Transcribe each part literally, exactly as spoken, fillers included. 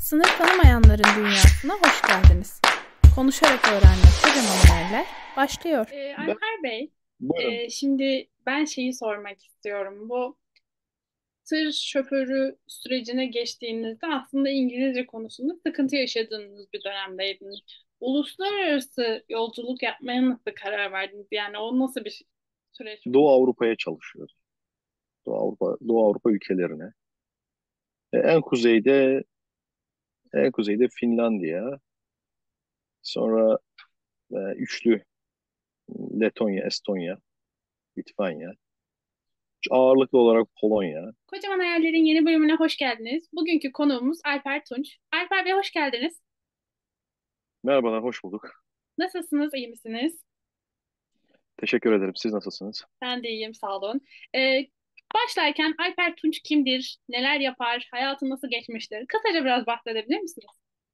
Sınır tanımayanların dünyasına hoş geldiniz. Konuşarak öğrenmek kocaman hayaller başlıyor. Ee, Ben, Alper Bey, buyurun. e, şimdi ben şeyi sormak istiyorum. Bu tır şoförü sürecine geçtiğinizde aslında İngilizce konusunda sıkıntı yaşadığınız bir dönemdeydiniz. Uluslararası yolculuk yapmaya nasıl karar verdiniz? Yani o nasıl bir süreç Doğu oldu? Avrupa'ya çalışıyoruz. Doğu Avrupa, Doğu Avrupa ülkelerine. E, en kuzeyde, en kuzeyde Finlandiya, sonra e, üçlü Letonya, Estonya, Litvanya, ağırlıklı olarak Polonya. Kocaman Hayaller'in yeni bölümüne hoş geldiniz. Bugünkü konuğumuz Alper Tunç. Alper Bey hoş geldiniz. Merhabalar, hoş bulduk. Nasılsınız, iyi misiniz? Teşekkür ederim. Siz nasılsınız? Ben de iyiyim, sağ olun. Ee, Başlarken Alper Tunç kimdir, neler yapar, hayatı nasıl geçmiştir? Kısaca biraz bahsedebilir misiniz?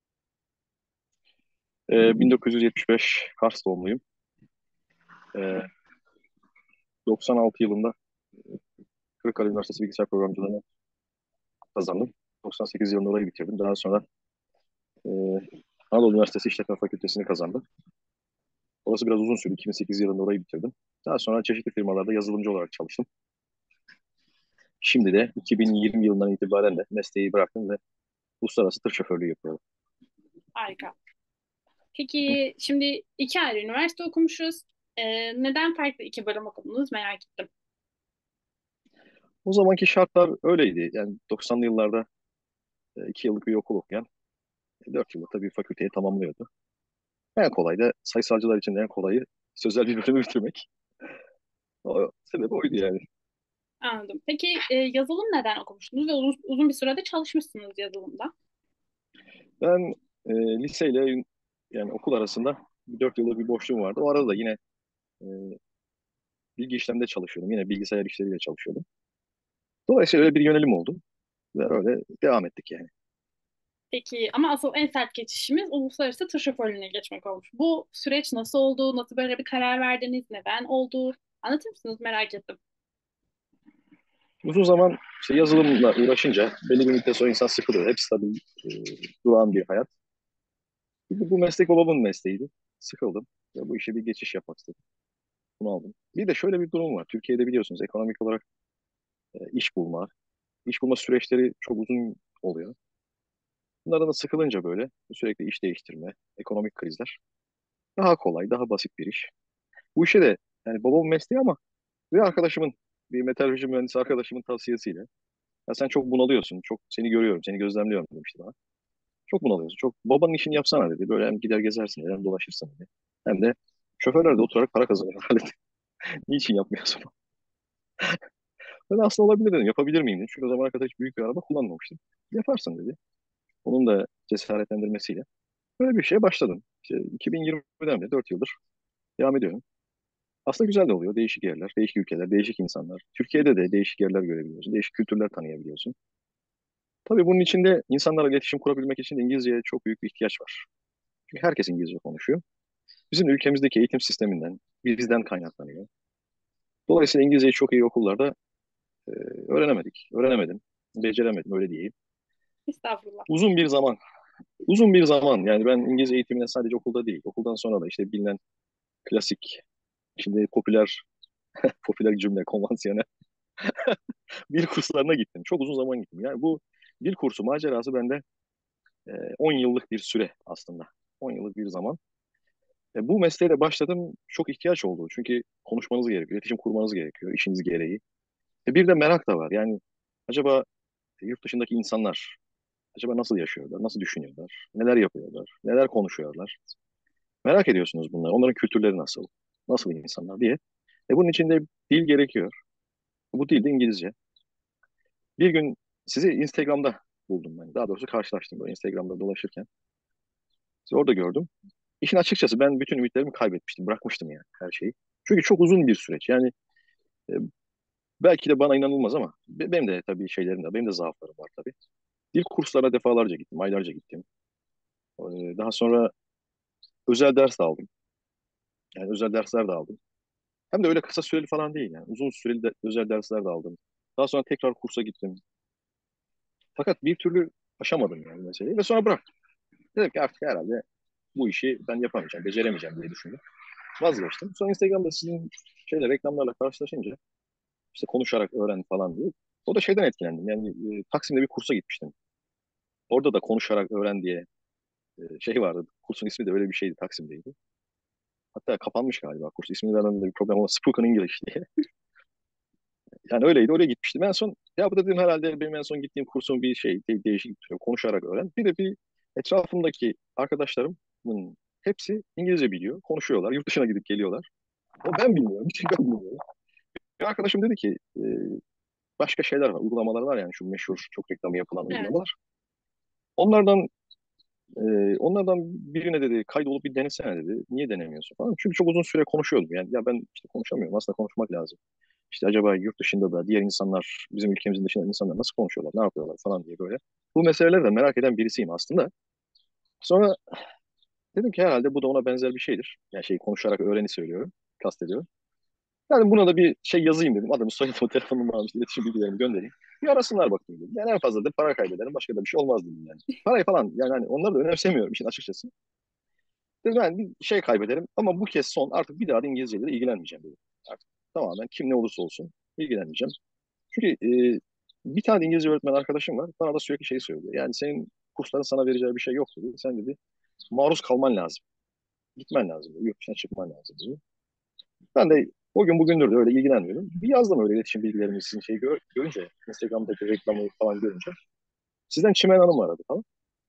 E, bin dokuz yüz yetmiş beş Kars doğumluyum. E, doksan altı yılında Kırıkkale Üniversitesi Bilgisayar Programcılığını kazandım. doksan sekiz yılında orayı bitirdim. Daha sonra e, Anadolu Üniversitesi İşletme Fakültesini kazandım. Orası biraz uzun sürdü. iki bin sekiz yılında orayı bitirdim. Daha sonra çeşitli firmalarda yazılımcı olarak çalıştım. Şimdi de iki bin yirmi yılından itibaren de mesleği bıraktım ve uluslararası tır şoförlüğü yapıyorum. Harika. Peki şimdi iki ayrı üniversite okumuşuz. Ee, neden farklı iki bölüm okudunuz merak ettim. O zamanki şartlar öyleydi. Yani doksanlı yıllarda e, iki yıllık bir okul okuyan e, dört yıllık da bir fakülteyi tamamlıyordu. En kolay da sayısalcılar için de en kolayı sözel bir bölümü bitirmek. O sebep oydu yani. Anladım. Peki e, yazılım neden okumuştunuz ve uzun, uzun bir sürede çalışmışsınız yazılımda? Ben e, liseyle yani okul arasında dört yıllık bir boşluğum vardı. O arada da yine e, bilgi işlemde çalışıyordum. Yine bilgisayar işleriyle çalışıyordum. Dolayısıyla öyle bir yönelim oldu. Ve öyle devam ettik yani. Peki ama asıl en sert geçişimiz uluslararası tır şoförlüğüne geçmek olmuş. Bu süreç nasıl oldu? Nasıl böyle bir karar verdiniz? Neden oldu? Anlatır mısınız? Merak ettim. Uzun zaman işte yazılımla uğraşınca belli bir müddet sonra insan sıkılıyor. Hep stabil, e, duran bir hayat. Bir de bu meslek babamın mesleğiydi. Sıkıldım. Ve bu işe bir geçiş yapmak istedim. Bunu aldım. Bir de şöyle bir durum var. Türkiye'de biliyorsunuz ekonomik olarak e, iş bulma, iş bulma süreçleri çok uzun oluyor. Bunlardan da sıkılınca böyle sürekli iş değiştirme, ekonomik krizler. Daha kolay, daha basit bir iş. Bu işe de yani babamın mesleği ama bir arkadaşımın, bir metalurji mühendisi arkadaşımın tavsiyesiyle ya sen çok bunalıyorsun, çok seni görüyorum, seni gözlemliyorum demişti bana. Çok bunalıyorsun. Çok babanın işini yapsana dedi. Böyle hem gider gezersin hem dolaşırsın dedi. Hem de şoförler de oturarak para kazanıyorlar dedi. Niçin yapmıyorsun? Ben aslında olabilir dedim. Yapabilir miyim dedim. Çünkü o zamana kadar hiç büyük bir araba kullanmamıştım. Yaparsın dedi. Onun da cesaretlendirmesiyle. Böyle bir şeye başladım. İşte iki bin yirmiden beri dört yıldır devam ediyorum. Aslında güzel de oluyor. Değişik yerler, değişik ülkeler, değişik insanlar. Türkiye'de de değişik yerler görebiliyorsun. Değişik kültürler tanıyabiliyorsun. Tabii bunun içinde insanlarla iletişim kurabilmek için de İngilizceye çok büyük bir ihtiyaç var. Çünkü herkes İngilizce konuşuyor. Bizim ülkemizdeki eğitim sisteminden, bizden kaynaklanıyor. Dolayısıyla İngilizceyi çok iyi okullarda e, öğrenemedik. Öğrenemedim. Beceremedim öyle diyeyim. Estağfurullah. Uzun bir zaman, uzun bir zaman yani ben İngilizce eğitimine sadece okulda değil, okuldan sonra da işte bilinen klasik, şimdi popüler, popüler cümle, konvansiyonel dil kurslarına gittim. Çok uzun zaman gittim. Yani bu dil kursu macerası bende e, on yıllık bir süre aslında. on yıllık bir zaman. E, bu mesleğe başladım. Çok ihtiyaç oldu. Çünkü konuşmanız gerekiyor, iletişim kurmanız gerekiyor işiniz gereği. E, bir de merak da var. Yani acaba yurt dışındaki insanlar acaba nasıl yaşıyorlar, nasıl düşünüyorlar, neler yapıyorlar, neler konuşuyorlar? Merak ediyorsunuz bunları. Onların kültürleri nasıl, nasıl insanlar diye. E, bunun için de dil gerekiyor. Bu dil de İngilizce. Bir gün sizi Instagram'da buldum ben. Daha doğrusu karşılaştım böyle Instagram'da dolaşırken. Sizi orada gördüm. İşin açıkçası ben bütün ümitlerimi kaybetmiştim. Bırakmıştım yani her şeyi. Çünkü çok uzun bir süreç. Yani e, belki de bana inanılmaz ama be- benim de tabii şeylerim de, benim de zaaflarım var tabii. Dil kurslarına defalarca gittim, aylarca gittim. E, Daha sonra özel ders de aldım. Yani özel dersler de aldım. Hem de öyle kısa süreli falan değil yani. Uzun süreli de, özel dersler de aldım. Daha sonra tekrar kursa gittim. Fakat bir türlü Aşamadım yani meseleyi ve sonra bıraktım. Dedim ki artık herhalde bu işi ben yapamayacağım, beceremeyeceğim diye düşündüm. Vazgeçtim. Sonra Instagram'da sizin şeyle reklamlarla karşılaşınca işte konuşarak öğren falan diye. O da şeyden etkilendim. Yani e, Taksim'de bir kursa gitmiştim. Orada da konuşarak öğren diye e, şey vardı. Kursun ismi de öyle bir şeydi. Taksim'deydi. Hatta kapanmış galiba kurs. İsmini vermemde bir problem olmaz. Spoken English diye. Yani öyleydi. Oraya gitmiştim. En son ya bu da dedim herhalde benim en son gittiğim kursun bir şey de, değişik bir şey. Konuşarak öğren. Bir de bir etrafımdaki arkadaşlarımın hepsi İngilizce biliyor. Konuşuyorlar. Yurt dışına gidip geliyorlar. Ama ben bilmiyorum. Hiç ben bilmiyorum. Bir arkadaşım dedi ki e, başka şeyler var. Uygulamalar var yani şu meşhur çok reklamı yapılan Evet. uygulamalar. Onlardan e, onlardan birine dedi kaydolup bir denesene dedi. Niye denemiyorsun falan. Çünkü çok uzun süre konuşuyordum. Yani ya ben işte konuşamıyorum. Aslında konuşmak lazım. İşte acaba yurt dışında da diğer insanlar, bizim ülkemizin dışında insanlar nasıl konuşuyorlar, ne yapıyorlar falan diye böyle. Bu meseleleri de merak eden birisiyim aslında. Sonra dedim ki herhalde bu da ona benzer bir şeydir. Yani şey konuşarak öğreni söylüyorum, kastediyorum. Yani buna da bir şey yazayım dedim. Adımı, soyadımı, telefonumu almış, iletişim bilgilerimi göndereyim. Bir arasınlar bakayım dedim. Yani en fazla da para kaybederim, başka da bir şey olmaz dedim yani. Parayı falan yani hani onları da önemsemiyorum işin açıkçası. Dedim ben bir şey kaybederim ama bu kez son artık bir daha da İngilizceyle de ilgilenmeyeceğim dedim. Artık tamamen kim ne olursa olsun ilgilenmeyeceğim. Çünkü e, bir tane İngilizce öğretmen arkadaşım var. Bana da sürekli şey söylüyor. Yani senin kursların sana vereceği bir şey yok dedi. Sen dedi maruz kalman lazım. Gitmen lazım dedi. Yurt dışına çıkman lazım dedi. Ben de o gün bugündür de öyle ilgilenmiyorum. Bir yazdım öyle iletişim bilgilerimi sizin şeyi gör, görünce. Instagram'daki reklamı falan görünce. Sizden Çimen Hanım aradı falan.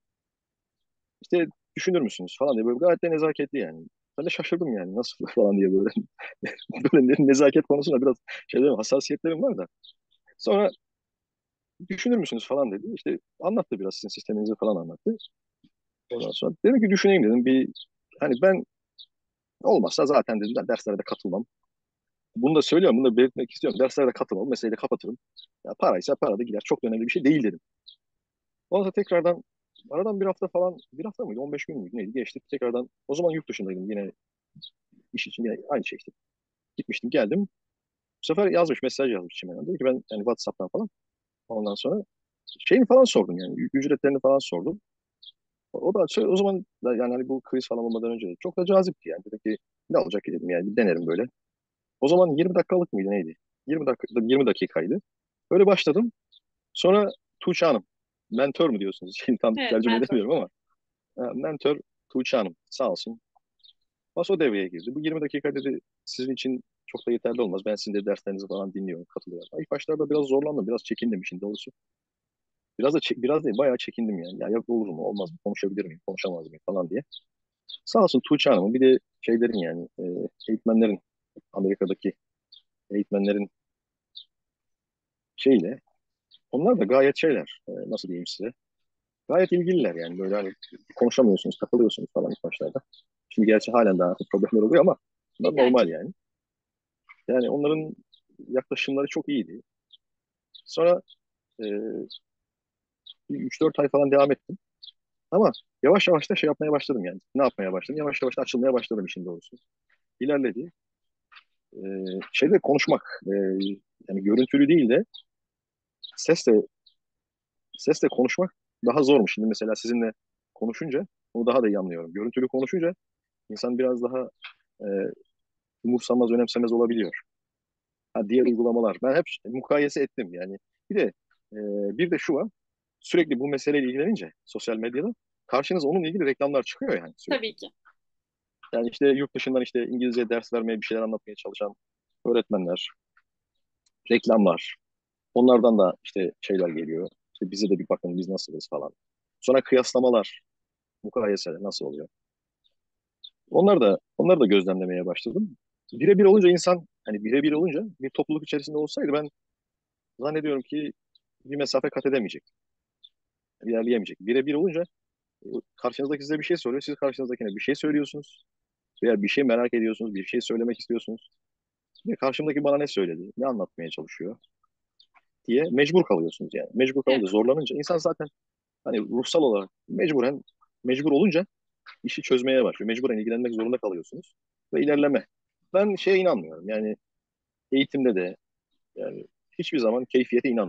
İşte düşünür müsünüz falan diye böyle gayet de nezaketli yani. Ben de şaşırdım yani nasıl falan diye böyle. Böyle nezaket konusunda biraz şeylerim, hassasiyetlerim var da. Sonra düşünür müsünüz falan dedi. İşte anlattı biraz sizin sisteminizi falan anlattı. Ondan sonra dedim ki düşüneyim dedim. Bir hani ben olmazsa zaten dedim ben derslere de katılmam. Bunu da söylüyorum, bunu da belirtmek istiyorum. Derslere de katılmam, meseleyi de kapatırım. Ya paraysa para da gider. Çok da önemli bir şey değil dedim. Ondan sonra tekrardan aradan bir hafta falan, bir hafta mıydı, on beş gün müydü neydi geçti. Tekrardan o zaman yurt dışındaydım yine iş için yine aynı şey işte. Gitmiştim geldim. Bu sefer yazmış, mesaj yazmış Çimen. Dedi ki ben yani WhatsApp'tan falan. Ondan sonra şeyini falan sordum yani ücretlerini falan sordum. O da o zaman da yani hani bu kriz falan olmadan önce de çok da cazipti yani. Dedim ki ne olacak ki dedim yani bir denerim böyle. O zaman yirmi dakikalık mıydı neydi? yirmi dakika, yirmi dakikaydı. Böyle başladım. Sonra Tuğçe Hanım, mentor mu diyorsunuz? Şimdi tam Evet, tercüme mentor. edemiyorum ama e, mentor Tuğçe Hanım sağ olsun. Bas o devreye girdi. Bu yirmi dakika dedi sizin için çok da yeterli olmaz. Ben sizin de derslerinizi falan dinliyorum, katılıyorum. İlk başlarda biraz zorlandım, biraz çekindim işin doğrusu. Biraz da çe- biraz değil, bayağı çekindim yani. Ya yok olur mu, olmaz mı, konuşabilir miyim, konuşamaz mıyım falan diye. Sağ olsun Tuğçe Hanım'ın bir de şeylerin yani e, eğitmenlerin, Amerika'daki eğitmenlerin şeyle onlar da gayet şeyler e, nasıl diyeyim size gayet ilgililer yani böyle hani konuşamıyorsunuz takılıyorsunuz falan ilk başlarda. Şimdi gerçi halen daha problemler oluyor ama bunlar İlla normal ki. yani. Yani onların yaklaşımları çok iyiydi. Sonra e, üç dört ay falan devam ettim. Ama yavaş yavaş da şey yapmaya başladım yani. Ne yapmaya başladım? Yavaş yavaş da açılmaya başladım işin doğrusu. İlerledi. E, şeyde konuşmak e, yani görüntülü değil de sesle sesle konuşmak daha zormuş. Şimdi mesela sizinle konuşunca onu daha da iyi anlıyorum. Görüntülü konuşunca insan biraz daha e, umursamaz, önemsemez olabiliyor. Ha, diğer uygulamalar. Ben hep mukayese ettim yani. Bir de e, bir de şu var. Sürekli bu meseleyle ilgilenince sosyal medyada karşınıza onunla ilgili reklamlar çıkıyor yani sürekli. Tabii ki. Yani işte yurt dışından işte İngilizce ders vermeye, bir şeyler anlatmaya çalışan öğretmenler, reklamlar. Onlardan da işte şeyler geliyor. İşte bize de bir bakın biz nasılız falan. Sonra kıyaslamalar, mukayeseler nasıl oluyor? Onlar da onları da gözlemlemeye başladım. Birebir olunca insan hani birebir olunca bir topluluk içerisinde olsaydı ben zannediyorum ki bir mesafe kat edemeyecek, ilerleyemeyecek. Birebir olunca e, karşınızdaki size bir şey soruyor, siz karşınızdakine bir şey söylüyorsunuz veya bir şey merak ediyorsunuz, bir şey söylemek istiyorsunuz. Ve karşımdaki bana ne söyledi, ne anlatmaya çalışıyor diye mecbur kalıyorsunuz yani. Mecbur Evet. kalınca, zorlanınca insan zaten hani ruhsal olarak mecburen mecbur olunca işi çözmeye başlıyor. Mecburen ilgilenmek zorunda kalıyorsunuz ve ilerleme. Ben şeye inanmıyorum. Yani eğitimde de yani hiçbir zaman keyfiyete inanmadım.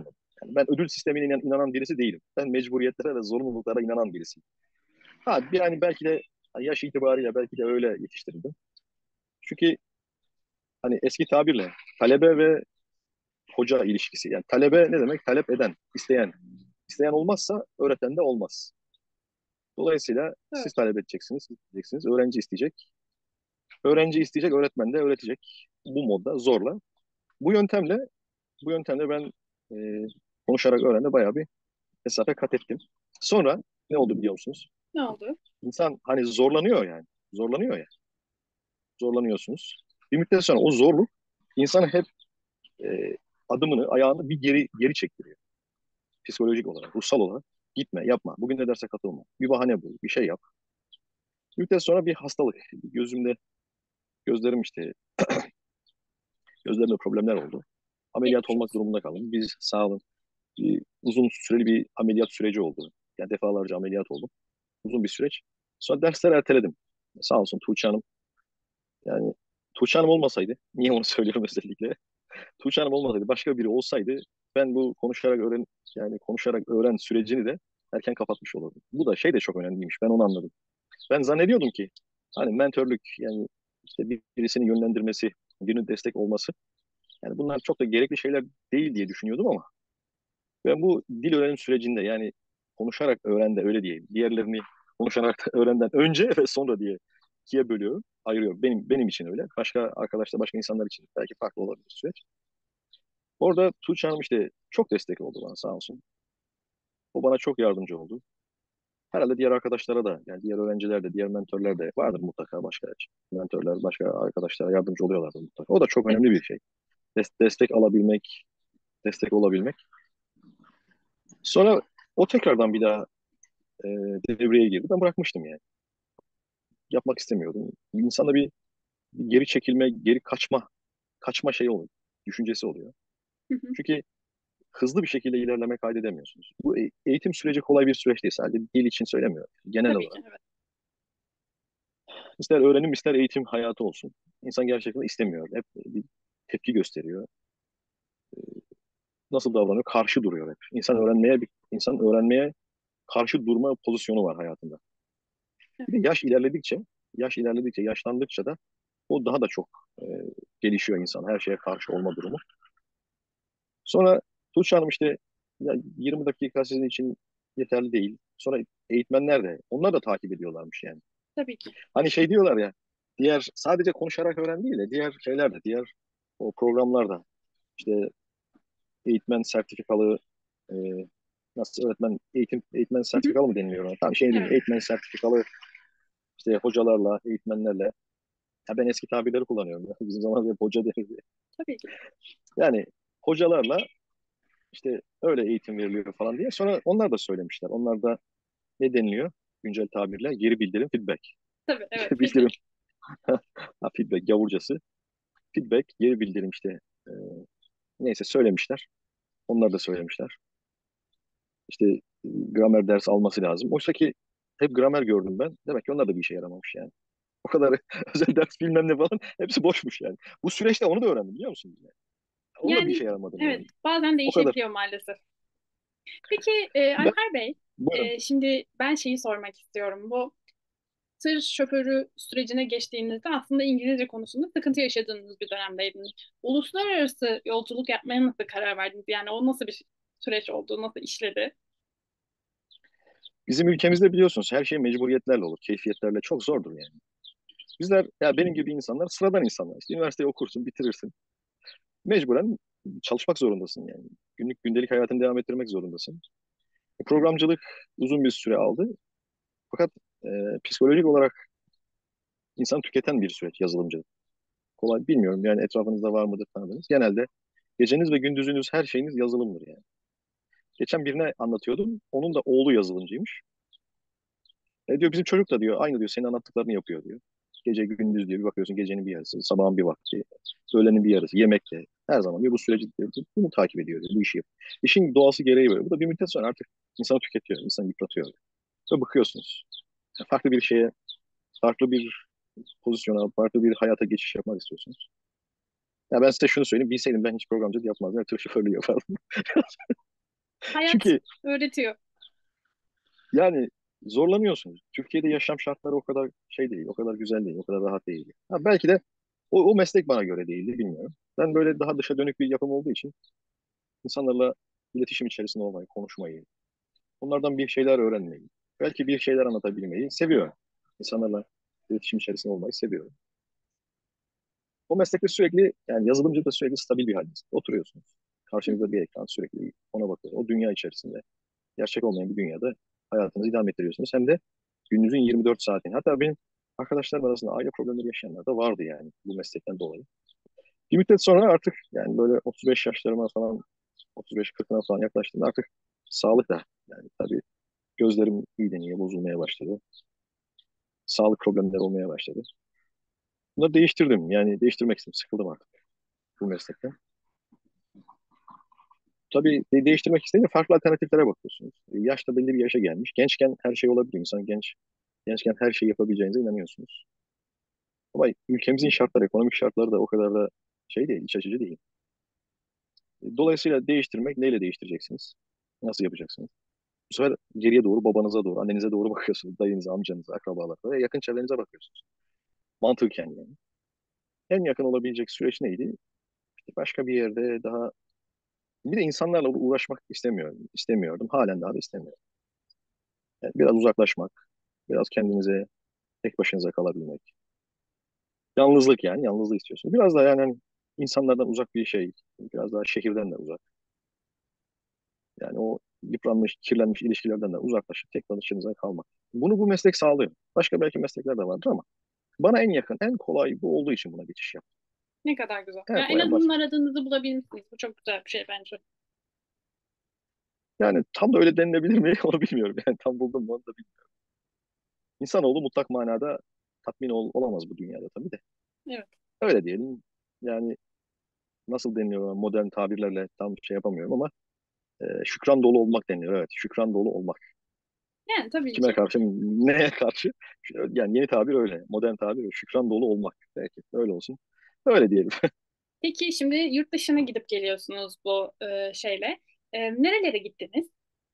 Yani ben ödül sistemine inan- inanan birisi değilim. Ben mecburiyetlere ve zorunluluklara inanan birisiyim. Ha yani belki de yaş itibariyle belki de öyle yetiştirildim. Çünkü hani eski tabirle talebe ve hoca ilişkisi. Yani talebe ne demek? Talep eden, isteyen. İsteyen olmazsa öğreten de olmaz. Dolayısıyla Evet. siz talep edeceksiniz, isteyeceksiniz. Öğrenci isteyecek. Öğrenci isteyecek, öğretmen de öğretecek. Bu modda zorla. Bu yöntemle bu yöntemle ben e, konuşarak öğrenme bayağı bir mesafe kat ettim. Sonra ne oldu biliyor musunuz? Ne oldu? İnsan hani zorlanıyor yani. Zorlanıyor ya. Zorlanıyorsunuz. Bir müddet sonra o zorluk insanı hep e, adımını, ayağını bir geri geri çektiriyor. Psikolojik olarak, ruhsal olarak. Gitme, yapma. Bugün de derse katılma. Bir bahane bul, bir şey yap. Bir müddet sonra bir hastalık. Gözümde, gözlerim işte, gözlerimde problemler oldu. Ameliyat Geçmiş olmak olsun. durumunda kaldım. Biz sağ olun. Bir, uzun süreli bir ameliyat süreci oldu. Yani defalarca ameliyat oldum. Uzun bir süreç. Sonra dersleri erteledim. Sağ olsun Tuğçe Hanım. Yani Tuğçe Hanım olmasaydı, niye onu söylüyorum özellikle? Tuğçe Hanım olmasaydı, başka biri olsaydı ben bu konuşarak öğren yani konuşarak öğren sürecini de erken kapatmış olurdum. Bu da şey de çok önemliymiş. Ben onu anladım. Ben zannediyordum ki hani mentörlük yani işte bir- birisinin yönlendirmesi, birinin destek olması yani bunlar çok da gerekli şeyler değil diye düşünüyordum ama ben bu dil öğrenim sürecinde yani konuşarak öğren de öyle diyeyim. Diğerlerini konuşarak öğrenden önce ve sonra diye ikiye bölüyorum, ayırıyorum. Benim benim için öyle. Başka arkadaşlar, başka insanlar için belki farklı olabilir süreç. Orada Tuğçe Hanım işte çok destek oldu bana sağ olsun. O bana çok yardımcı oldu. Herhalde diğer arkadaşlara da yani diğer öğrenciler de diğer mentörler de vardır mutlaka başka mentörler, başka arkadaşlara yardımcı oluyorlardır mutlaka. O da çok Evet. önemli bir şey. Des- destek alabilmek, destek olabilmek. Sonra o tekrardan bir daha e, devreye girdi. Ben bırakmıştım yani. Yapmak istemiyordum. İnsanda bir, bir geri çekilme, geri kaçma, kaçma şeyi oluyor. Düşüncesi oluyor. Hı hı. Çünkü hızlı bir şekilde ilerleme kaydedemiyorsunuz. Bu e- eğitim süreci kolay bir süreç değil. Sadece dil için söylemiyorum. Genel Tabii olarak. ki evet. İster öğrenim ister eğitim hayatı olsun. İnsan gerçekten istemiyor. Hep bir tepki gösteriyor. Nasıl davranıyor? Karşı duruyor hep. İnsan öğrenmeye bir insan öğrenmeye karşı durma pozisyonu var hayatında. Evet. Bir de yaş ilerledikçe, yaş ilerledikçe, yaşlandıkça da o daha da çok e, gelişiyor insan. Her şeye karşı olma durumu. Sonra Tuğçe Hanım işte ya yirmi dakika sizin için yeterli değil. Sonra eğitmenler de onlar da takip ediyorlarmış yani. Tabii ki. Hani şey diyorlar ya diğer sadece konuşarak öğren değil de diğer şeyler de diğer o programlarda işte eğitmen sertifikalı e, nasıl öğretmen eğitim eğitmen Hı hı. sertifikalı mı deniliyor ona? Tamam şey diyeyim Evet. eğitmen sertifikalı işte hocalarla eğitmenlerle ya ben eski tabirleri kullanıyorum. Ya. Bizim zamanımızda hep hoca denirdi. Tabii ki. Yani hocalarla işte öyle eğitim veriliyor falan diye. Sonra onlar da söylemişler. Onlar da ne deniliyor? Güncel tabirle geri bildirim, feedback. Tabii evet. Bildirim, Feedback. ha, feedback gavurcası. Feedback, geri bildirim işte. Ee, neyse söylemişler. Onlar da söylemişler. İşte e, gramer dersi alması lazım. Oysa ki hep gramer gördüm ben. Demek ki onlar da bir işe yaramamış yani. O kadar özel ders bilmem ne falan hepsi boşmuş yani. Bu süreçte onu da öğrendim biliyor musun? Yani? Onun da bir Yani işe yaramadığını evet öğrendim. bazen O kadar. değişebiliyor maalesef. Peki e, Ben, Alper Bey, buyurun. e, şimdi ben şeyi sormak istiyorum. Bu tır şoförü sürecine geçtiğinizde aslında İngilizce konusunda sıkıntı yaşadığınız bir dönemdeydiniz. Uluslararası yolculuk yapmaya nasıl karar verdiniz? Yani o nasıl bir süreç oldu, nasıl işledi? Bizim ülkemizde biliyorsunuz her şey mecburiyetlerle olur, keyfiyetlerle çok zordur yani. Bizler ya benim gibi insanlar sıradan insanlar. İşte üniversiteyi okursun, bitirirsin. Mecburen çalışmak zorundasın yani. Günlük gündelik hayatını devam ettirmek zorundasın. Programcılık uzun bir süre aldı. Fakat e, psikolojik olarak insan tüketen bir süreç yazılımcılık. Kolay bilmiyorum yani etrafınızda var mıdır tanıdığınız. Genelde geceniz ve gündüzünüz her şeyiniz yazılımdır yani. Geçen birine anlatıyordum. Onun da oğlu yazılımcıymış. E diyor bizim çocuk da diyor aynı diyor senin anlattıklarını yapıyor diyor. Gece gündüz diyor bir bakıyorsun gecenin bir yarısı, sabahın bir vakti, öğlenin bir yarısı, yemekte. Her zaman diyor bu süreci diyor, bunu takip ediyor diyor, bu işi yapıyor. İşin doğası gereği böyle. Bu da bir müddet sonra artık insanı tüketiyor, insanı yıpratıyor. Ve bıkıyorsunuz. Farklı bir şeye, farklı bir pozisyona, farklı bir hayata geçiş yapmak istiyorsunuz. Ya ben size şunu söyleyeyim, bilseydim ben hiç programcılık yapmazdım, ya tır şoförlüğü yapardım. Hayat Çünkü öğretiyor. yani zorlanıyorsunuz. Türkiye'de yaşam şartları o kadar şey değil, o kadar güzel değil, o kadar rahat değil. Ha, belki de o, o meslek bana göre değildi, bilmiyorum. Ben böyle daha dışa dönük bir yapım olduğu için insanlarla iletişim içerisinde olmayı, konuşmayı, onlardan bir şeyler öğrenmeyi, belki bir şeyler anlatabilmeyi seviyorum. İnsanlarla iletişim içerisinde olmayı seviyorum. O meslekte sürekli, yani yazılımcı da sürekli stabil bir haldeyiz. Oturuyorsunuz. Hı. Karşınızda bir ekran, sürekli ona bakıyorsunuz. O dünya içerisinde, gerçek olmayan bir dünyada hayatınızı idame ettiriyorsunuz. Hem de gününüzün yirmi dört saatini. Hatta benim arkadaşlarım arasında aile problemleri yaşayanlar da vardı yani bu meslekten dolayı. Bir müddet sonra artık yani böyle otuz beş yaşlarıma falan, otuz beş kırkına falan yaklaştığımda artık sağlık da, yani tabii gözlerim iyiden iyiye bozulmaya başladı. Sağlık problemleri olmaya başladı. Bunları değiştirdim. Yani değiştirmek istedim. Sıkıldım artık bu meslekten. Tabii de- değiştirmek isteyince farklı alternatiflere bakıyorsunuz. E, Yaş da belli bir yaşa gelmiş. Gençken her şey olabilir. İnsan genç, gençken her şeyi yapabileceğinize inanıyorsunuz. Ama ülkemizin şartları, ekonomik şartları da o kadar da şey değil, iç açıcı değil. E, Dolayısıyla değiştirmek, neyle değiştireceksiniz? Nasıl yapacaksınız? Bu sefer geriye doğru, babanıza doğru, annenize doğru bakıyorsunuz. Dayınıza, amcanıza, akrabalara ve yakın çevrenize bakıyorsunuz. Mantıken yani. En yakın olabilecek süreç neydi? İşte başka bir yerde daha... Bir de insanlarla uğraşmak istemiyorum. İstemiyordum. Halen daha da istemiyorum. Yani biraz uzaklaşmak, biraz kendinize, tek başınıza kalabilmek. Yalnızlık yani, yalnızlık istiyorsun. Biraz daha yani hani insanlardan uzak bir şey, biraz daha şehirden de uzak. Yani o yıpranmış, kirlenmiş ilişkilerden de uzaklaşıp tek başınıza kalmak. Bunu bu meslek sağlıyor. Başka belki meslekler de vardır ama bana en yakın, en kolay bu olduğu için buna geçiş yaptım. Ne kadar güzel. En Ya en kolay, en azından basit. aradığınızı bulabilmişsiniz. Bu çok güzel bir şey bence. Yani tam da öyle denilebilir mi onu bilmiyorum. Yani tam buldum mu onu da bilmiyorum. İnsanoğlu mutlak manada tatmin ol, olamaz bu dünyada tabii de. Evet. Öyle diyelim. Yani nasıl deniliyor modern tabirlerle tam şey yapamıyorum ama e, şükran dolu olmak deniyor. Evet, şükran dolu olmak. Yani tabii Kime ki. karşı, neye karşı? Yani yeni tabir öyle. Modern tabir şükran dolu olmak. Belki öyle olsun. Öyle diyelim. Peki şimdi yurt dışına gidip geliyorsunuz bu e, şeyle. E, nerelere gittiniz?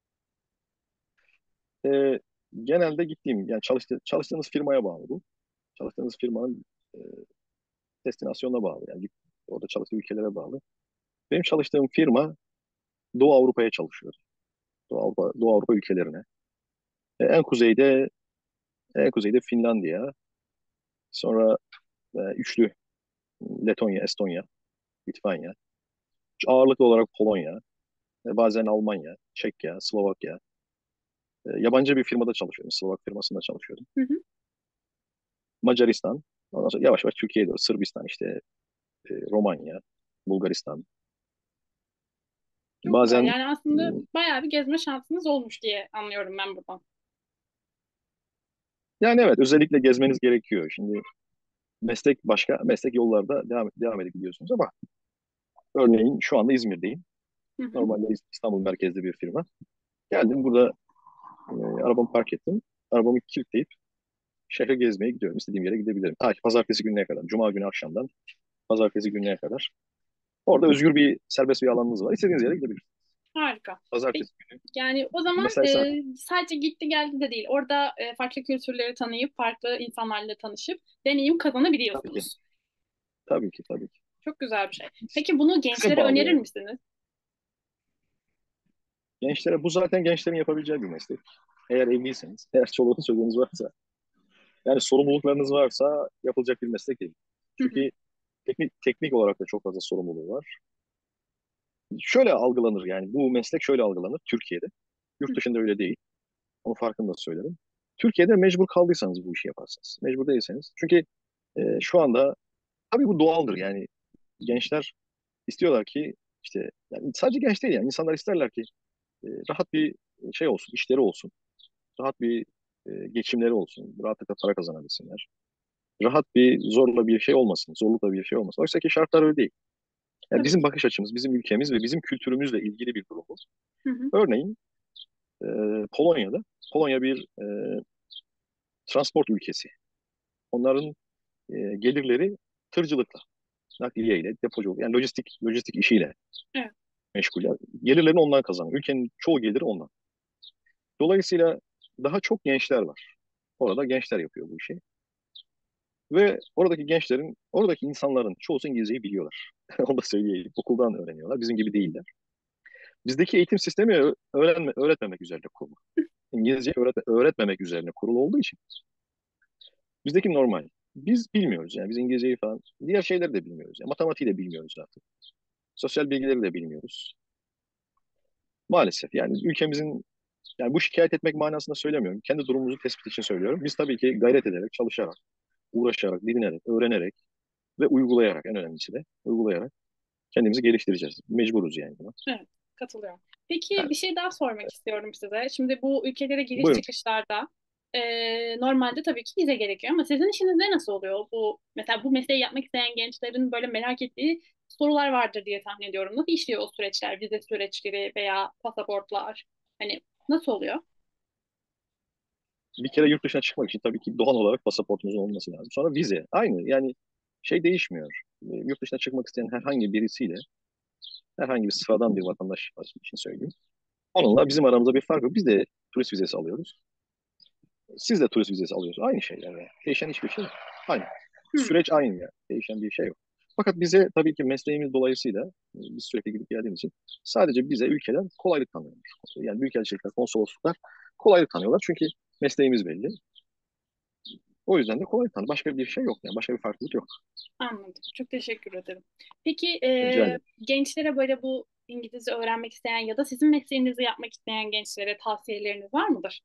E, Genelde gittiğim, yani çalıştı, çalıştığınız firmaya bağlı bu. Çalıştığınız firmanın e, destinasyonuna bağlı. Yani git- orada çalıştığı ülkelere bağlı. Benim çalıştığım firma Doğu Avrupa'ya çalışıyor. Doğu Avrupa, Doğu Avrupa ülkelerine. E, en kuzeyde en kuzeyde Finlandiya, sonra e, üçlü Letonya, Estonya, Litvanya, ağırlıklı olarak Polonya, e, bazen Almanya, Çekya, Slovakya. E, yabancı bir firmada çalışıyordum. Slovak firmasında çalışıyordum. Hı hı. Macaristan, ondan sonra yavaş yavaş Türkiye'ye doğru, Sırbistan işte, e, Romanya, Bulgaristan. Çok güzel. Bazen Yani aslında m, bayağı bir gezme şansınız olmuş diye anlıyorum ben buradan. yani evet, özellikle gezmeniz gerekiyor. Şimdi meslek başka, meslek yollarda devam, devam edip gidiyorsunuz ama örneğin şu anda İzmir'deyim. Hı hı. Normalde İstanbul merkezli bir firma. Geldim burada, e, arabamı park ettim. Arabamı kilitleyip şehre gezmeye gidiyorum. İstediğim yere gidebilirim. Ta ki pazartesi gününe kadar. Cuma günü akşamdan pazartesi gününe kadar. Orada özgür bir, serbest bir alanınız var. İstediğiniz yere gidebilirsiniz. Harika. Peki, Pazartesi günü yani o zaman mesai saat. e, sadece gitti geldi de değil. Orada e, farklı kültürleri tanıyıp, farklı insanlarla tanışıp deneyim Tabii ki. kazanabiliyorsunuz. Tabii ki. Tabii ki. Çok güzel bir şey. Peki bunu Size gençlere bağlı önerir yani. misiniz? Gençlere, bu zaten gençlerin yapabileceği bir meslek. Eğer evliyseniz, eğer çoluğunuz çocuğunuz varsa, yani sorumluluklarınız varsa yapılacak bir meslek değil. Hı hı. Çünkü teknik, teknik olarak da çok fazla sorumluluğu var. Şöyle algılanır, yani bu meslek şöyle algılanır Türkiye'de. Hı Yurt dışında öyle değil. Onun farkında söylerim. Türkiye'de mecbur kaldıysanız bu işi yaparsınız. Mecbur değilseniz. Çünkü e, şu anda tabii bu doğaldır yani. Gençler istiyorlar ki işte, yani sadece genç değil, yani insanlar isterler ki e, rahat bir şey olsun, işleri olsun. Rahat bir e, geçimleri olsun. Rahatlıkla para kazanabilsinler. Rahat bir, zorla bir şey olmasın. Zorlukla bir şey olmasın. Oysa ki şartlar öyle değil. Yani Tabii bizim ki. bakış açımız, bizim ülkemiz ve bizim kültürümüzle ilgili bir durum bu. Hı hı. Örneğin e, Polonya'da, Polonya bir e, transport ülkesi. Onların e, gelirleri tırcılıkla, nakliyeyle, depoculuk, yani lojistik lojistik işiyle Evet. meşguller. Gelirlerini ondan kazanıyor. Ülkenin çoğu geliri ondan. Dolayısıyla daha çok gençler var. Orada gençler yapıyor bu işi. Ve oradaki gençlerin, oradaki insanların çoğusu İngilizceyi biliyorlar. Onu da söyleyeyim. Okuldan öğreniyorlar. Bizim gibi değiller. Bizdeki eğitim sistemi ö- öğrenme, öğretmemek üzerine kurulu. İngilizce öğret öğretmemek üzerine kurulu olduğu için bizdeki normal. Biz bilmiyoruz yani. Biz İngilizceyi falan, diğer şeyleri de bilmiyoruz. Yani matematiği de bilmiyoruz artık. Sosyal bilgileri de bilmiyoruz. Maalesef yani ülkemizin, yani bu şikayet etmek manasında söylemiyorum. Kendi durumumuzu tespit için söylüyorum. Biz tabii ki gayret ederek, çalışarak, uğraşarak, didinerek, öğrenerek ve uygulayarak, en önemlisi de uygulayarak kendimizi geliştireceğiz. Mecburuz yani buna. Evet, katılıyorum. Peki Yani, bir şey daha sormak istiyorum size. Şimdi bu ülkelere giriş buyurun. çıkışlarda e, normalde tabii ki vize gerekiyor ama sizin işinizde nasıl oluyor? Bu mesela bu mesleği yapmak isteyen gençlerin böyle merak ettiği sorular vardır diye tahmin ediyorum. Nasıl işliyor o süreçler, vize süreçleri veya pasaportlar? Hani nasıl oluyor? Bir kere yurt dışına çıkmak için tabii ki doğal olarak pasaportunuzun olması lazım. Sonra vize. Aynı yani, şey değişmiyor. E, Yurt dışına çıkmak isteyen herhangi birisiyle, herhangi bir sıradan bir vatandaş için söyleyeyim. Onunla bizim aramızda bir fark yok. Biz de turist vizesi alıyoruz. Siz de turist vizesi alıyorsunuz. Aynı şeyler yani. Değişen hiçbir şey yok. Aynı. Hmm, Süreç aynı yani. Değişen bir şey yok. Fakat bize tabii ki mesleğimiz dolayısıyla, e, biz sürekli gidip geldiğimiz için sadece bize ülkeler kolaylık tanıyorlar. Yani büyükelçilikler, konsolosluklar kolaylık tanıyorlar. Çünkü mesleğimiz belli. O yüzden de kolaylık tanıyor. Başka bir şey yok yani. Başka bir farklılık yok. anladım. Çok teşekkür ederim. Peki Rica e, ederim. gençlere böyle bu İngilizce öğrenmek isteyen ya da sizin mesleğinizi yapmak isteyen gençlere tavsiyeleriniz var mıdır?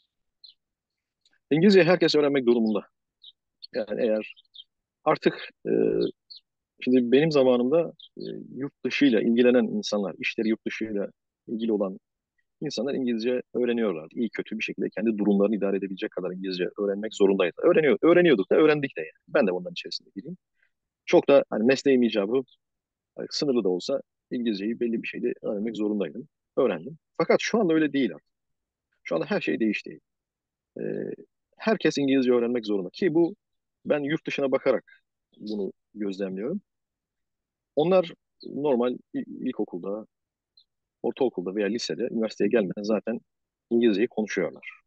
İngilizce herkes öğrenmek durumunda. Yani eğer artık, e, şimdi benim zamanımda e, yurt dışıyla ilgilenen insanlar, işleri yurt dışıyla ilgili olan İnsanlar İngilizce öğreniyorlar. İyi kötü bir şekilde kendi durumlarını idare edebilecek kadar İngilizce öğrenmek zorundaydı. Öğreniyor, öğreniyorduk da öğrendik de yani. Ben de bunların içerisinde gireyim. Çok da hani mesleğim icabı, hani sınırlı da olsa İngilizceyi belli bir şeyde öğrenmek zorundaydım. Öğrendim. Fakat şu anda öyle değil artık. Şu anda her şey değişti. Ee, Herkes İngilizce öğrenmek zorunda. Ki bu, ben yurt dışına bakarak bunu gözlemliyorum. Onlar normal il- ilkokulda, ortaokulda veya lisede, üniversiteye gelmeden zaten İngilizceyi konuşuyorlar.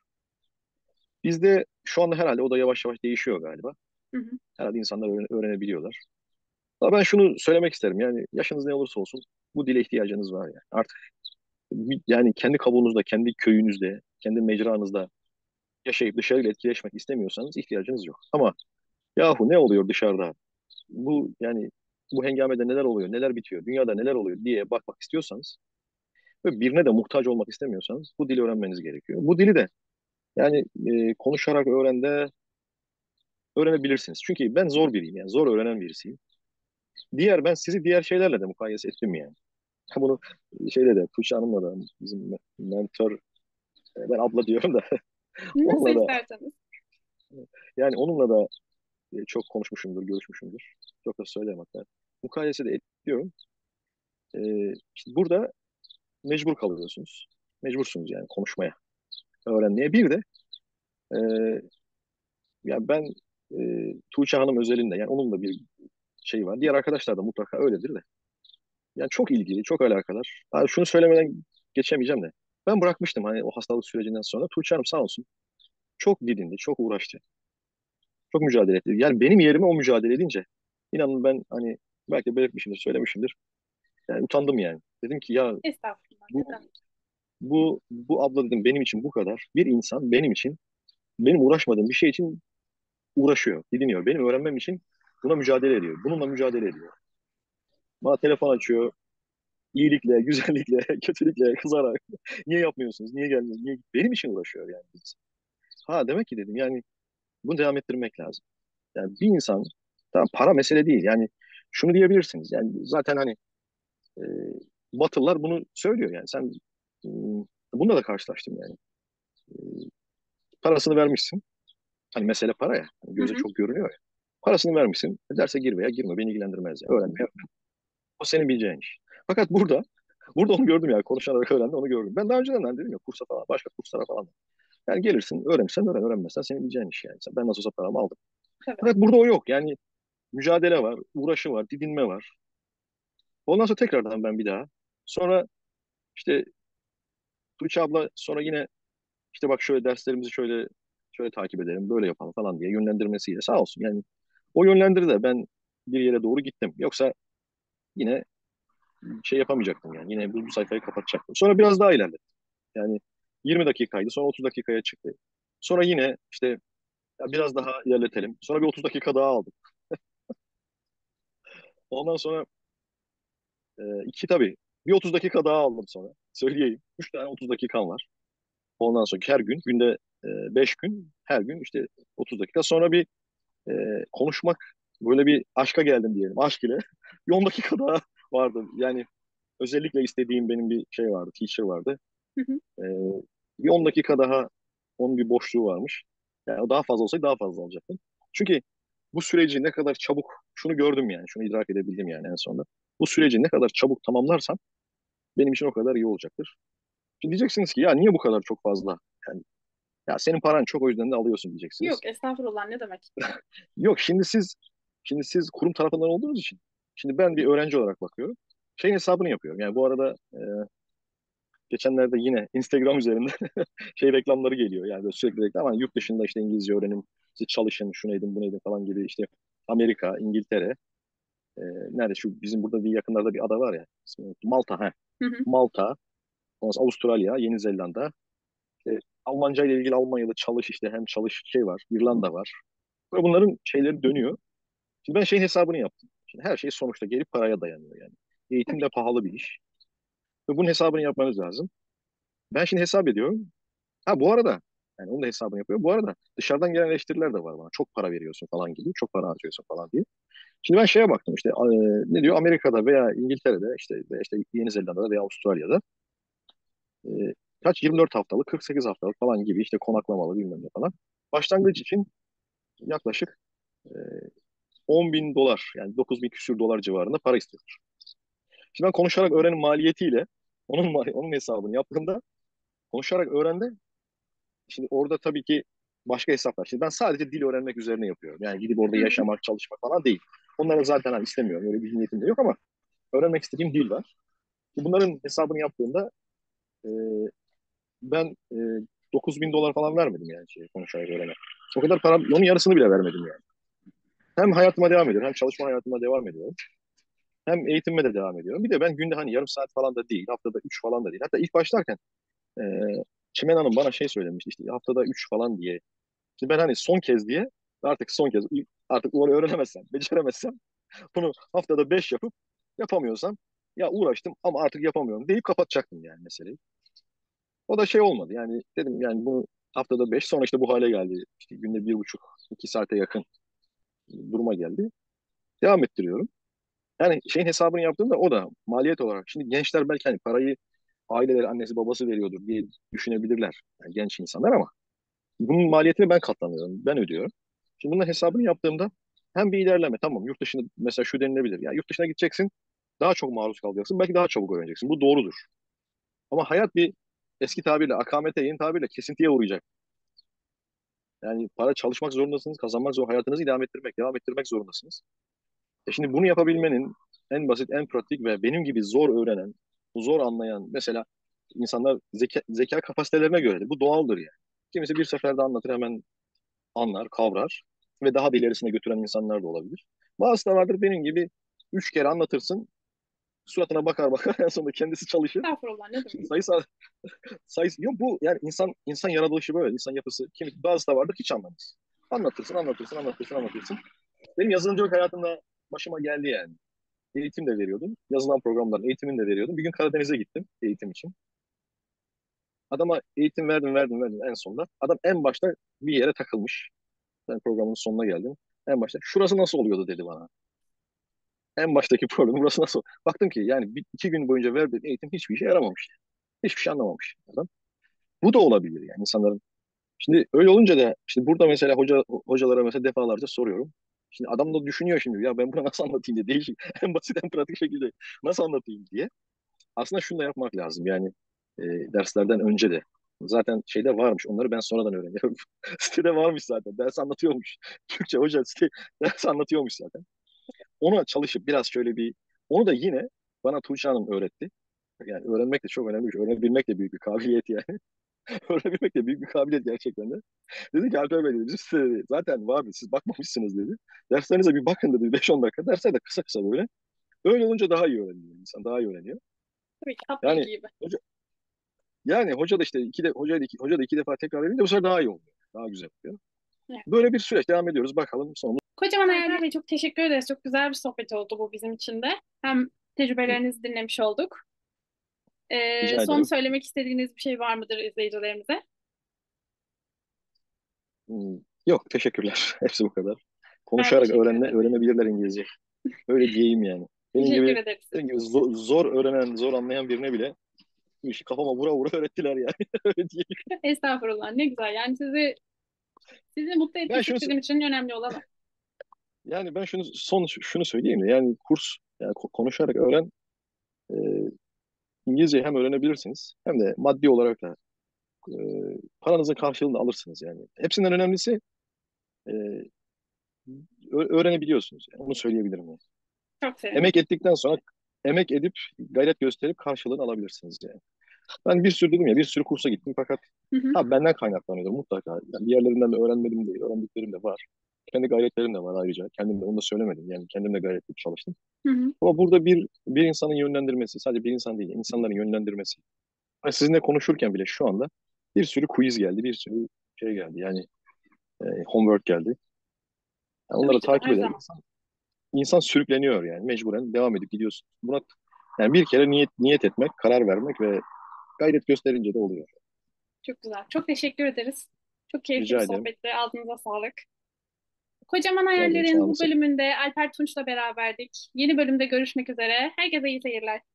Bizde şu anda herhalde o da yavaş yavaş değişiyor galiba. Hı hı. Herhalde insanlar öğren- öğrenebiliyorlar. Ama ben şunu söylemek isterim. Yani yaşınız ne olursa olsun bu dile ihtiyacınız var yani. Artık bir- yani kendi kabuğunuzda, kendi köyünüzde, kendi mecranızda yaşayıp dışarıyla etkileşmek istemiyorsanız ihtiyacınız yok. Ama yahu ne oluyor dışarıda? Bu yani bu hengamede neler oluyor, neler bitiyor, dünyada neler oluyor diye bakmak istiyorsanız ve birine de muhtaç olmak istemiyorsanız bu dili öğrenmeniz gerekiyor. Bu dili de yani e, konuşarak öğren de öğrenebilirsiniz. Çünkü ben zor biriyim yani zor öğrenen birisiyim. Diğer ben sizi diğer şeylerle de mukayese ettim yani. Bunu şeyle de Tuğçe Hanım'la da bizim mentor, ben abla diyorum da Nasıl onunla da isterseniz. yani onunla da e, çok konuşmuşumdur, görüşmüşümdür. Çok da söyleyeyim hatta. Mukayese de ediyorum. Ee, işte burada mecbur kalıyorsunuz. Mecbursunuz yani konuşmaya, öğrenmeye. Bir de e, ya ben e, Tuğçe Hanım özelinde yani onun da bir şey var. Diğer arkadaşlar da mutlaka öyledir de. Yani çok ilgili, çok alakadar. Abi şunu söylemeden geçemeyeceğim de. Ben bırakmıştım hani o hastalık sürecinden sonra. Tuğçe Hanım sağ olsun çok didindi, çok uğraştı. Çok mücadele etti. Yani benim yerime o mücadele edince inanın ben hani belki belirtmişimdir, söylemişimdir. Yani utandım yani. Dedim ki ya Estağfurullah. Ne bu demek? bu bu abla dedim benim için bu kadar. Bir insan benim için, benim uğraşmadığım bir şey için uğraşıyor, didiniyor. Benim öğrenmem için buna mücadele ediyor. Bununla mücadele ediyor. Bana telefon açıyor. İyilikle, güzellikle, kötülükle, kızarak. Niye yapmıyorsunuz? Niye gelmiyorsunuz? Niye? Benim için uğraşıyor yani. Ha demek ki dedim yani bunu devam ettirmek lazım. Yani bir insan, tamam para mesele değil. Yani şunu diyebilirsiniz. Yani zaten hani e, Batılılar bunu söylüyor yani. Sen e, bununla da karşılaştım yani. E, Parasını vermişsin. Hani mesele para ya. Hani Hı göze hı. çok görünüyor ya. Parasını vermişsin. Derse gir veya girme beni ilgilendirmez. Yani. Öğrenme. O senin bileceğin iş. Fakat burada burada onu gördüm yani. Konuşarak öğrendi onu gördüm. Ben daha önceden hani dedim ya kursa falan başka kurslara falan. Yani gelirsin öğrenirsen öğren öğrenmezsen senin bileceğin iş yani. Ben nasıl olsa paramı aldım. Tabii. Fakat burada o yok. Yani mücadele var, uğraşı var, didinme var. Ondan sonra tekrardan ben bir daha. Sonra işte Tuğçe abla sonra yine işte bak şöyle derslerimizi şöyle şöyle takip edelim, böyle yapalım falan diye yönlendirmesiyle sağ olsun. Yani o yönlendirdi de ben bir yere doğru gittim. Yoksa yine şey yapamayacaktım yani. Yine bu, bu sayfayı kapatacaktım. Sonra biraz daha ilerledim. Yani yirmi dakikaydı. Sonra otuz dakikaya çıktı. Sonra yine işte ya biraz daha ilerletelim. Sonra bir otuz dakika daha aldım. Ondan sonra e, iki tabii bir otuz dakika daha aldım sonra. Söyleyeyim. Üç tane otuz dakikam var. Ondan sonra her gün, günde e, beş gün, her gün işte otuz dakika. Sonra bir e, konuşmak, böyle bir aşka geldim diyelim. Aşk ile. Bir on dakika daha vardı. Yani özellikle istediğim benim bir şey vardı, teacher vardı. Hı hı. E, Bir on dakika daha onun bir boşluğu varmış. Yani o daha fazla olsaydı daha fazla alacaktım. Çünkü bu süreci ne kadar çabuk, şunu gördüm yani, şunu idrak edebildim yani en sonunda. Bu süreci ne kadar çabuk tamamlarsam benim için o kadar iyi olacaktır. Şimdi diyeceksiniz ki ya niye bu kadar çok fazla? Yani ya senin paran çok o yüzden de alıyorsun diyeceksiniz. Yok, estağfurullah, ne demek? Yok şimdi siz şimdi siz kurum tarafından olduğunuz için şimdi ben bir öğrenci olarak bakıyorum. Şeyin hesabını yapıyorum. Yani bu arada e, geçenlerde yine Instagram üzerinde şey reklamları geliyor. Yani böyle sürekli reklam ama yurt dışında işte İngilizce öğrenin, işte çalışın, şunu edin, bunu edin falan gibi işte Amerika, İngiltere, e, nerede şu bizim burada bir yakınlarda bir ada var ya, ismini unuttum. Malta, he. Hı hı. Malta, ondan sonra Avustralya, Yeni Zelanda, işte Almanca ile ilgili Almanya'da çalış işte hem çalış şey var, İrlanda var. Böyle bunların şeyleri dönüyor. Şimdi ben şeyin hesabını yaptım. Şimdi her şey sonuçta geri paraya dayanıyor yani. Eğitim Tabii de ki. pahalı bir iş. Ve bunun hesabını yapmanız lazım. Ben şimdi hesap ediyorum. Ha bu arada yani onun da hesabını yapıyor. Bu arada dışarıdan gelen eleştiriler de var bana. Çok para veriyorsun falan gibi. Çok para harcıyorsun falan diye. Şimdi ben şeye baktım işte e, ne diyor Amerika'da veya İngiltere'de işte veya işte Yeni Zelanda'da veya Avustralya'da e, kaç yirmi dört haftalık kırk sekiz haftalık falan gibi işte konaklamalı bilmem ne falan. Başlangıç için yaklaşık e, on bin dolar yani dokuz bin küsür dolar civarında para istiyor. Şimdi ben konuşarak öğrenim maliyetiyle onun mali- onun hesabını yaptığımda konuşarak öğrendi. Şimdi orada tabii ki başka hesaplar. Şimdi ben sadece dil öğrenmek üzerine yapıyorum. Yani gidip orada Hı hı. yaşamak, çalışmak falan değil. Onları zaten hani istemiyorum. Öyle bir niyetim de yok ama öğrenmek istediğim dil var. Şimdi bunların hesabını yaptığımda e, ben e, dokuz bin dolar falan vermedim yani şey, konuşarak öğrenmek. O kadar para, onun yarısını bile vermedim yani. Hem hayatıma devam ediyorum, hem çalışma hayatıma devam ediyorum. Hem eğitimime de devam ediyorum. Bir de ben günde hani yarım saat falan da değil, haftada üç falan da değil. Hatta ilk başlarken e, Çimen Hanım bana şey söylemişti işte haftada üç falan diye. Şimdi ben hani son kez diye artık son kez artık onu öğrenemezsem, beceremezsem bunu haftada beş yapıp yapamıyorsam ya uğraştım ama artık yapamıyorum deyip kapatacaktım yani meseleyi. O da şey olmadı yani dedim yani bunu haftada beş sonra işte bu hale geldi. İşte günde bir buçuk, iki saate yakın duruma geldi. Devam ettiriyorum. Yani şeyin hesabını yaptığımda o da maliyet olarak. Şimdi gençler belki hani parayı aileleri, annesi babası veriyordur diye düşünebilirler. Yani genç insanlar ama bunun maliyetini ben katlanıyorum. Ben ödüyorum. Şimdi bunun hesabını yaptığımda hem bir ilerleme tamam yurt dışında mesela şu denilebilir. Ya yurt dışına gideceksin daha çok maruz kalacaksın. Belki daha çabuk öğreneceksin. Bu doğrudur. Ama hayat bir eski tabirle akamete yeni tabirle kesintiye uğrayacak. Yani para çalışmak zorundasınız, kazanmak zor, hayatınızı idame ettirmek, devam ettirmek zorundasınız. E şimdi bunu yapabilmenin en basit, en pratik ve benim gibi zor öğrenen, bu zor anlayan mesela insanlar zeka, zeka kapasitelerine göre bu doğaldır yani. Kimisi bir seferde anlatır hemen anlar, kavrar ve daha da ilerisine götüren insanlar da olabilir. Bazısı da vardır benim gibi üç kere anlatırsın, suratına bakar bakar en sonunda kendisi çalışır. Estağfurullah, ne Şimdi demek? sayısı sayısı yok bu yani insan insan yaratılışı böyle, insan yapısı. Kim, bazısı da vardır hiç anlamaz. Anlatırsın, anlatırsın, anlatırsın, anlatırsın. Benim yazılımcılık hayatımda başıma geldi yani. Eğitim de veriyordum. Yazılan programların eğitimini de veriyordum. Bir gün Karadeniz'e gittim eğitim için. Adama eğitim verdim, verdim, verdim en sonunda. Adam en başta bir yere takılmış. Ben programın sonuna geldim. En başta şurası nasıl oluyordu dedi bana. En baştaki problem burası nasıl? Baktım ki yani bir, iki gün boyunca verdiğim eğitim hiçbir işe yaramamış. Hiçbir şey anlamamış adam. Bu da olabilir yani insanların. Şimdi öyle olunca da işte burada mesela hoca hocalara mesela defalarca soruyorum. Şimdi adam da düşünüyor şimdi ya ben bunu nasıl anlatayım diye değişik en basit en pratik şekilde nasıl anlatayım diye. Aslında şunu da yapmak lazım yani e, derslerden önce de. Zaten şeyde varmış onları ben sonradan öğreniyorum. Sitede varmış zaten ders anlatıyormuş. Türkçe hoca site ders anlatıyormuş zaten. Ona çalışıp biraz şöyle bir onu da yine bana Tuğçe Hanım öğretti. Yani öğrenmek de çok önemli bir şey. Öğrenebilmek de büyük bir kabiliyet yani. Öğrenebilmek de büyük bir kabiliyet gerçekten de. Dedi ki Alper Bey dedi, bizim sitede zaten vardı siz bakmamışsınız dedi. Derslerinize bir bakın dedi beş on dakika. Dersler de kısa kısa böyle. Öyle olunca daha iyi öğreniyor insan. Daha iyi öğreniyor. Tabii ki hap Yani bilgi gibi. hoca, yani hoca da işte iki de, hoca da iki, hoca da iki defa tekrar edince bu sefer daha iyi oluyor. Daha güzel oluyor. Evet. Böyle bir süreç devam ediyoruz. Bakalım sonumuz. Kocaman Hayal Bey, çok teşekkür ederiz. Çok güzel bir sohbet oldu bu bizim için de. Hem tecrübelerinizi dinlemiş olduk. Ee, Rica son ederim. söylemek istediğiniz bir şey var mıdır izleyicilerimize? Hmm, Yok teşekkürler. Hepsi bu kadar. Ben Konuşarak teşekkür öğrenme, ederim. öğrenebilirler İngilizce. Öyle diyeyim yani. Benim Teşekkür gibi, ederiz. benim gibi zor, zor öğrenen, zor anlayan birine bile bu işi kafama vura vura öğrettiler yani. Öyle diyeyim. Estağfurullah. Ne güzel. Yani sizi sizi mutlu Ben etmek şunu bizim için önemli olan o. yani ben şunu son şunu söyleyeyim de yani kurs yani ko- konuşarak öğren e, İngilizceyi hem öğrenebilirsiniz hem de maddi olarak da e, paranızın karşılığını alırsınız yani. Hepsinden önemlisi e, ö- öğrenebiliyorsunuz yani. Onu söyleyebilirim yani. Çok sevindim. Emek ettikten sonra emek edip gayret gösterip karşılığını alabilirsiniz yani. Ben bir sürü dedim ya bir sürü kursa gittim fakat Hı hı. ha benden kaynaklanıyordur mutlaka. Yani diğerlerinden de öğrenmedim değil, öğrendiklerim de var. Kendi gayretlerim de var ayrıca. Kendim de onu da söylemedim. Yani kendim de gayret edip çalıştım. Hı hı. Ama burada bir bir insanın yönlendirmesi, sadece bir insan değil, insanların yönlendirmesi. Hani sizinle konuşurken bile şu anda bir sürü quiz geldi, bir sürü şey geldi. Yani e, homework geldi. Yani Tabii onları ki de takip her ederek zaman. insan, insan sürükleniyor yani. Mecburen devam edip gidiyorsun. Buna yani bir kere niyet niyet etmek, karar vermek ve gayret gösterince de oluyor. Çok güzel. Çok teşekkür ederiz. Çok keyifli bir Rica ederim. sohbetti. Ağzınıza sağlık. Kocaman Rica ederim. Sağ Hayaller'in olun. bu bölümünde Alper Tunç'la beraberdik. Yeni bölümde görüşmek üzere. Herkese iyi seyirler.